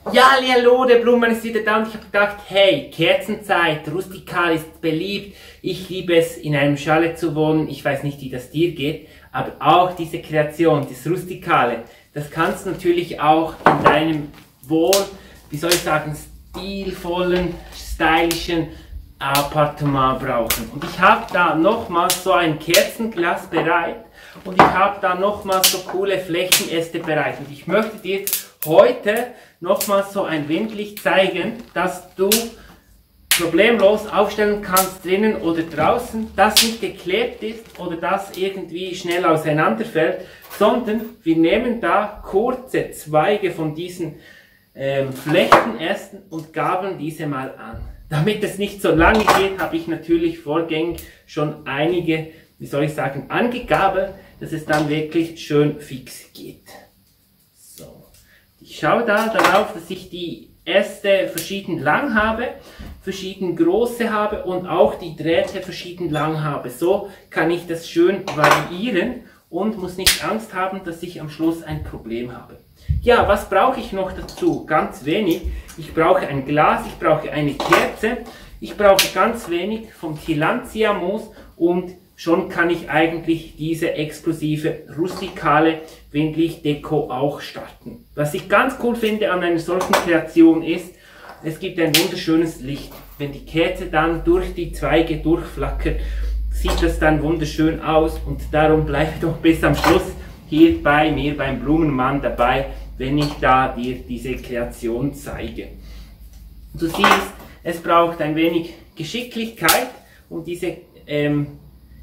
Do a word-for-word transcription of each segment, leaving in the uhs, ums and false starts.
Ja, hallo, der Blumenmann ist wieder da und ich habe gedacht, hey, Kerzenzeit, rustikal ist beliebt. Ich liebe es, in einem Chalet zu wohnen. Ich weiß nicht, wie das dir geht, aber auch diese Kreation, das Rustikale, das kannst du natürlich auch in deinem wohl, wie soll ich sagen, stilvollen, stylischen Appartement brauchen. Und ich habe da nochmals so ein Kerzenglas bereit und ich habe da nochmals so coole Flächenäste bereit. Und ich möchte dir heute nochmals so ein Windlicht zeigen, dass du problemlos aufstellen kannst, drinnen oder draußen, das nicht geklebt ist oder das irgendwie schnell auseinanderfällt, sondern wir nehmen da kurze Zweige von diesen ähm, Flächenästen und gabeln diese mal an. Damit es nicht so lange geht, habe ich natürlich vorgängig schon einige, wie soll ich sagen, angegabelt, dass es dann wirklich schön fix geht. So. Ich schaue da darauf, dass ich die Äste verschieden lang habe, verschieden große habe und auch die Drähte verschieden lang habe. So kann ich das schön variieren und muss nicht Angst haben, dass ich am Schluss ein Problem habe. Ja, was brauche ich noch dazu? Ganz wenig. Ich brauche ein Glas, ich brauche eine Kerze, ich brauche ganz wenig vom Tillandsia-Moos und schon kann ich eigentlich diese exklusive, rustikale Windlicht-Deko auch starten. Was ich ganz cool finde an einer solchen Kreation ist, es gibt ein wunderschönes Licht. Wenn die Kerze dann durch die Zweige durchflackert, sieht das dann wunderschön aus und darum bleibe doch bis am Schluss hier bei mir beim Blumenmann dabei, wenn ich da dir diese Kreation zeige. Du siehst, es braucht ein wenig Geschicklichkeit, um diese ähm,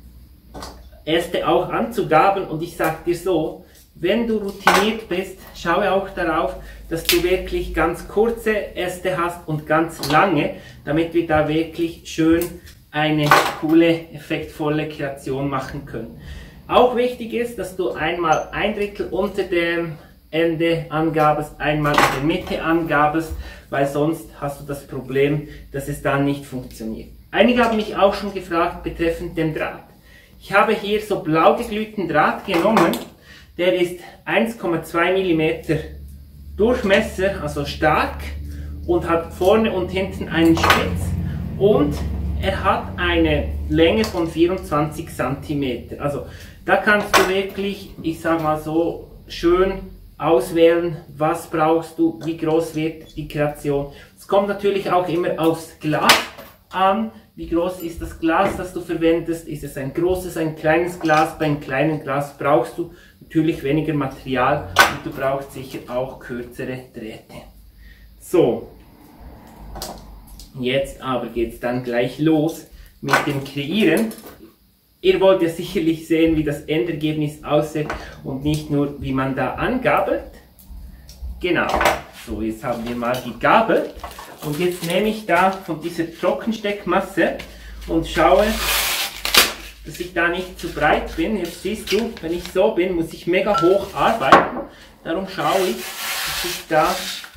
Äste auch anzugabeln, und ich sag dir so, wenn du routiniert bist, schaue auch darauf, dass du wirklich ganz kurze Äste hast und ganz lange, damit wir da wirklich schön eine coole, effektvolle Kreation machen können. Auch wichtig ist, dass du einmal ein Drittel unter dem Ende angabest, einmal in der Mitte angabest, weil sonst hast du das Problem, dass es dann nicht funktioniert. Einige haben mich auch schon gefragt betreffend dem Draht. Ich habe hier so blau geglühten Draht genommen, der ist eins Komma zwei Millimeter Durchmesser, also stark, und hat vorne und hinten einen Spitz und er hat eine Länge von vierundzwanzig Zentimeter. Also da kannst du wirklich, ich sag mal so, schön auswählen, was brauchst du, wie groß wird die Kreation. Es kommt natürlich auch immer aufs Glas an. Wie groß ist das Glas, das du verwendest? Ist es ein großes, ein kleines Glas? Bei einem kleinen Glas brauchst du natürlich weniger Material und du brauchst sicher auch kürzere Drähte. So, jetzt aber geht es dann gleich los mit dem Kreieren. Ihr wollt ja sicherlich sehen, wie das Endergebnis aussieht und nicht nur, wie man da angabelt. Genau, so jetzt haben wir mal gegabelt. Und jetzt nehme ich da von dieser Trockensteckmasse und schaue, dass ich da nicht zu breit bin. Jetzt siehst du, wenn ich so bin, muss ich mega hoch arbeiten. Darum schaue ich, dass ich da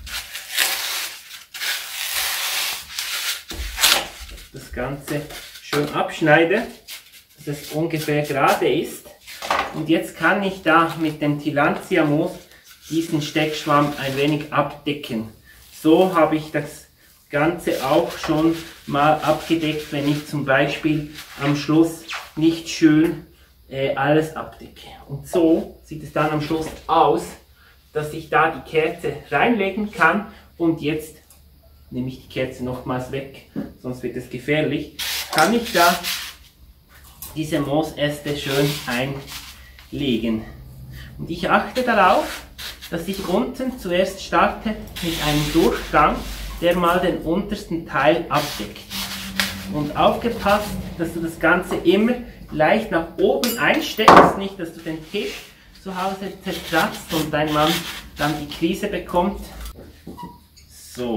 das Ganze schön abschneide, dass es ungefähr gerade ist. Und jetzt kann ich da mit dem Tillandsia-Moos diesen Steckschwamm ein wenig abdecken. So habe ich das Ganze auch schon mal abgedeckt, wenn ich zum Beispiel am Schluss nicht schön äh, alles abdecke. Und so sieht es dann am Schluss aus, dass ich da die Kerze reinlegen kann. Und jetzt nehme ich die Kerze nochmals weg, sonst wird es gefährlich. Kann ich da diese Moosäste schön einlegen. Und ich achte darauf, dass ich unten zuerst starte mit einem Durchgang, der mal den untersten Teil abdeckt. Und aufgepasst, dass du das Ganze immer leicht nach oben einsteckst, nicht, dass du den Tisch zu Hause zerkratzt und dein Mann dann die Krise bekommt. So.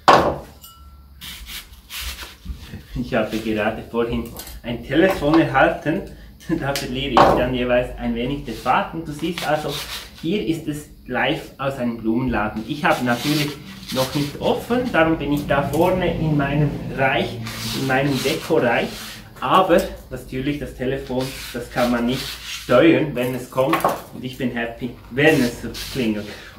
Ich habe gerade vorhin ein Telefon erhalten, da verliere ich dann jeweils ein wenig den Faden. Du siehst also, hier ist es live aus einem Blumenladen. Ich habe natürlich noch nicht offen, darum bin ich da vorne in meinem Reich, in meinem Dekoreich. Aber natürlich das Telefon, das kann man nicht steuern, wenn es kommt, und ich bin happy, wenn es klingelt.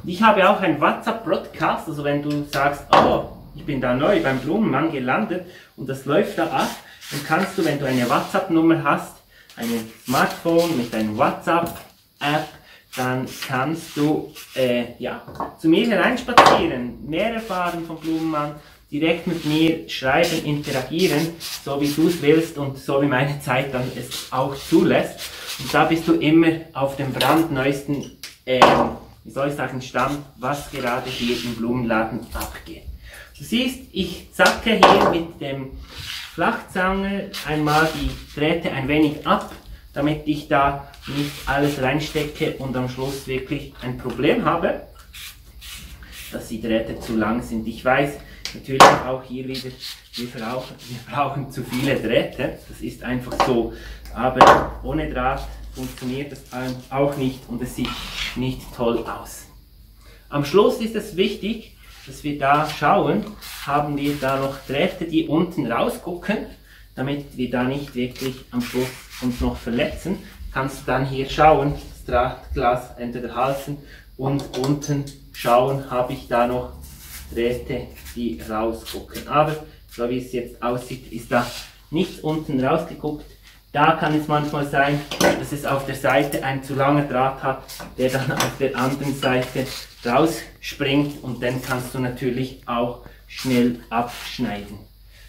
Und ich habe auch einen WhatsApp-Broadcast, also wenn du sagst, oh, ich bin da neu beim Blumenmann gelandet und das läuft da ab, dann kannst du, wenn du eine WhatsApp-Nummer hast, ein Smartphone mit einer WhatsApp-App, dann kannst du äh, ja, zu mir hereinspazieren, mehr erfahren vom Blumenmann, direkt mit mir schreiben, interagieren, so wie du es willst und so wie meine Zeit dann es auch zulässt. Und da bist du immer auf dem brandneuesten, äh, wie soll ich sagen, Stand, was gerade hier im Blumenladen abgeht. Du siehst, ich zacke hier mit dem Flachzange einmal die Drähte ein wenig ab, damit ich da nicht alles reinstecke und am Schluss wirklich ein Problem habe, dass die Drähte zu lang sind. Ich weiß natürlich auch hier wieder, wir brauchen, wir brauchen zu viele Drähte, das ist einfach so, aber ohne Draht funktioniert das auch nicht und es sieht nicht toll aus. Am Schluss ist es wichtig, dass wir da schauen, haben wir da noch Drähte, die unten rausgucken, damit wir da nicht wirklich am Schluss uns noch verletzen. Kannst du dann hier schauen, das Drahtglas entweder halten und unten schauen, habe ich da noch Drähte, die rausgucken. Aber so wie es jetzt aussieht, ist da nichts unten rausgeguckt. Da kann es manchmal sein, dass es auf der Seite ein zu langer Draht hat, der dann auf der anderen Seite rausspringt und dann kannst du natürlich auch schnell abschneiden.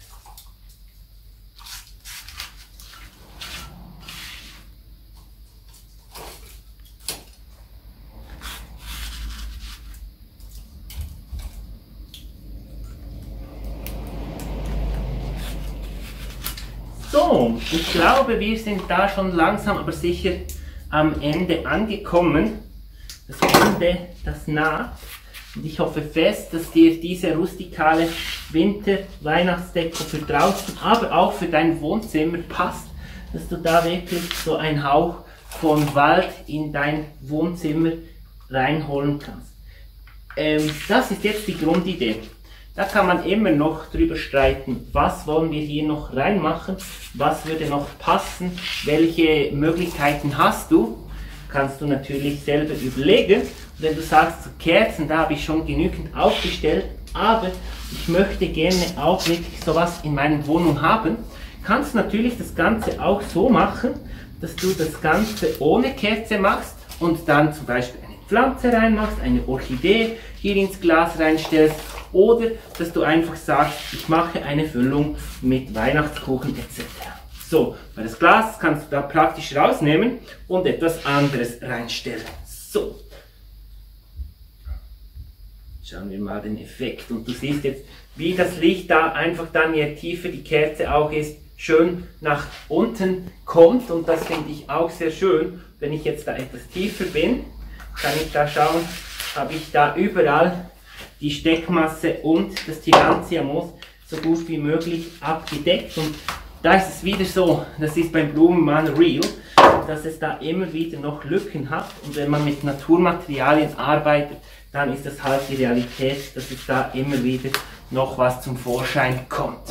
So, ich glaube, wir sind da schon langsam, aber sicher am Ende angekommen. Das Ende, das naht. Und ich hoffe fest, dass dir diese rustikale Winter-Weihnachtsdeko für draußen, aber auch für dein Wohnzimmer passt. Dass du da wirklich so einen Hauch von Wald in dein Wohnzimmer reinholen kannst. Ähm, das ist jetzt die Grundidee. Da kann man immer noch drüber streiten, was wollen wir hier noch reinmachen, was würde noch passen, welche Möglichkeiten hast du, kannst du natürlich selber überlegen. Und wenn du sagst, so Kerzen, da habe ich schon genügend aufgestellt, aber ich möchte gerne auch wirklich sowas in meiner Wohnung haben, kannst du natürlich das Ganze auch so machen, dass du das Ganze ohne Kerze machst und dann zum Beispiel eine Pflanze reinmachst, eine Orchidee hier ins Glas reinstellst, oder dass du einfach sagst, ich mache eine Füllung mit Weihnachtskuchen et cetera. So, weil das Glas kannst du da praktisch rausnehmen und etwas anderes reinstellen. So. Schauen wir mal den Effekt. Und du siehst jetzt, wie das Licht da einfach dann, je tiefer die Kerze auch ist, schön nach unten kommt. Und das finde ich auch sehr schön. Wenn ich jetzt da etwas tiefer bin, kann ich da schauen, habe ich da überall die Steckmasse und das Tirantiamos so gut wie möglich abgedeckt. Und da ist es wieder so, das ist beim Blumenmann real, dass es da immer wieder noch Lücken hat. Und wenn man mit Naturmaterialien arbeitet, dann ist das halt die Realität, dass es da immer wieder noch was zum Vorschein kommt.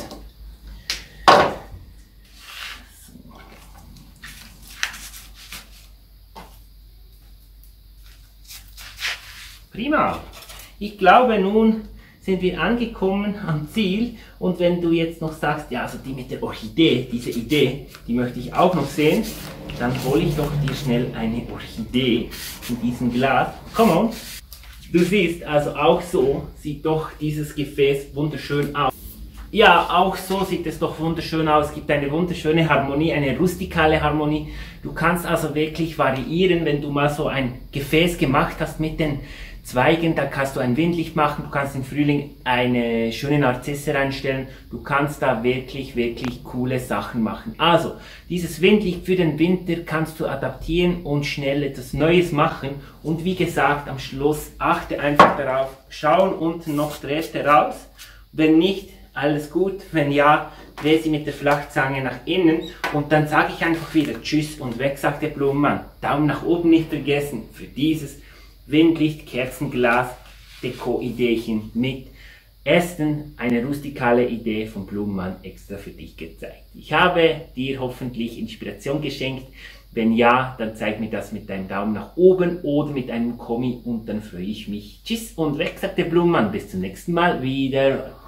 Prima. Ich glaube, nun sind wir angekommen am Ziel und wenn du jetzt noch sagst, ja, also die mit der Orchidee, diese Idee, die möchte ich auch noch sehen, dann hole ich doch dir schnell eine Orchidee in diesem Glas. Come on! Du siehst, also auch so sieht doch dieses Gefäß wunderschön aus. Ja, auch so sieht es doch wunderschön aus. Es gibt eine wunderschöne Harmonie, eine rustikale Harmonie. Du kannst also wirklich variieren, wenn du mal so ein Gefäß gemacht hast mit den Zweigen, da kannst du ein Windlicht machen, du kannst im Frühling eine schöne Narzisse reinstellen, du kannst da wirklich, wirklich coole Sachen machen. Also, dieses Windlicht für den Winter kannst du adaptieren und schnell etwas Neues machen und wie gesagt, am Schluss achte einfach darauf, schauen unten noch Drähte raus, wenn nicht, alles gut, wenn ja, dreh sie mit der Flachzange nach innen und dann sage ich einfach wieder Tschüss und weg, sagt der Blumenmann. Daumen nach oben nicht vergessen für dieses Windlicht, Kerzenglas, Deko-Ideechen mit Ästen, eine rustikale Idee vom Blumenmann extra für dich gezeigt. Ich habe dir hoffentlich Inspiration geschenkt, Wenn ja, dann zeig mir das mit deinem Daumen nach oben oder mit einem Kommi und dann freue ich mich. Tschüss und weg, sagt der Blumenmann. Bis zum nächsten Mal wieder.